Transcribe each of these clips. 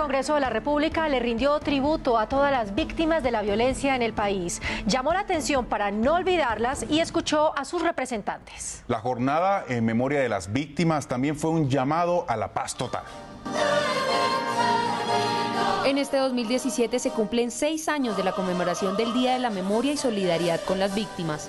Congreso de la República le rindió tributo a todas las víctimas de la violencia en el país. Llamó la atención para no olvidarlas y escuchó a sus representantes. La jornada en memoria de las víctimas también fue un llamado a la paz total. En este 2017 se cumplen 6 años de la conmemoración del Día de la Memoria y Solidaridad con las Víctimas.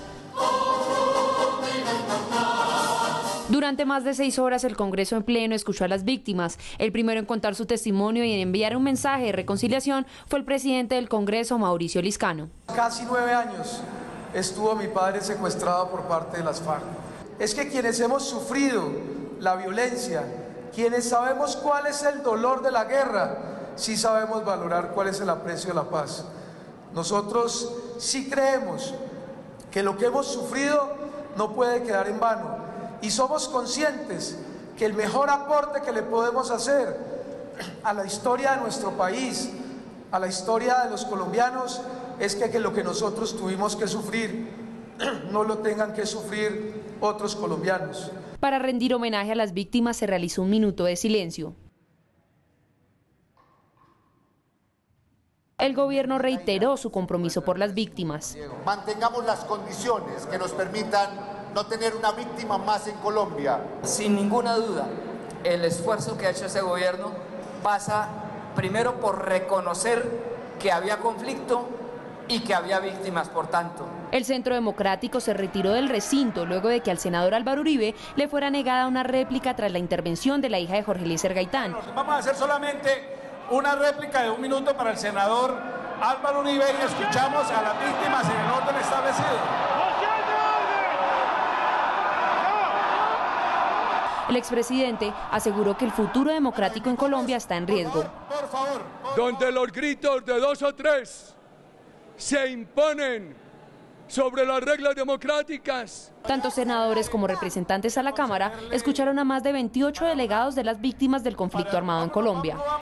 Durante más de 6 horas el Congreso en pleno escuchó a las víctimas. El primero en contar su testimonio y en enviar un mensaje de reconciliación fue el presidente del Congreso, Mauricio Liscano. Casi 9 años estuvo mi padre secuestrado por parte de las FARC. Es que quienes hemos sufrido la violencia, quienes sabemos cuál es el dolor de la guerra, sí sabemos valorar cuál es el aprecio de la paz. Nosotros sí creemos que lo que hemos sufrido no puede quedar en vano. Y somos conscientes que el mejor aporte que le podemos hacer a la historia de nuestro país, a la historia de los colombianos, es que lo que nosotros tuvimos que sufrir no lo tengan que sufrir otros colombianos. Para rendir homenaje a las víctimas se realizó un minuto de silencio. El gobierno reiteró su compromiso por las víctimas. Mantengamos las condiciones que nos permitan no tener una víctima más en Colombia. Sin ninguna duda, el esfuerzo que ha hecho ese gobierno pasa primero por reconocer que había conflicto y que había víctimas, por tanto. El Centro Democrático se retiró del recinto luego de que al senador Álvaro Uribe le fuera negada una réplica tras la intervención de la hija de Jorge Eliezer Gaitán. Vamos a hacer solamente una réplica de 1 minuto para el senador Álvaro Uribe y escuchamos a las víctimas en el orden establecido. El expresidente aseguró que el futuro democrático en Colombia está en riesgo. Por favor. Donde los gritos de 2 o 3 se imponen sobre las reglas democráticas. Tanto senadores como representantes a la Cámara escucharon a más de 28 delegados de las víctimas del conflicto armado en Colombia.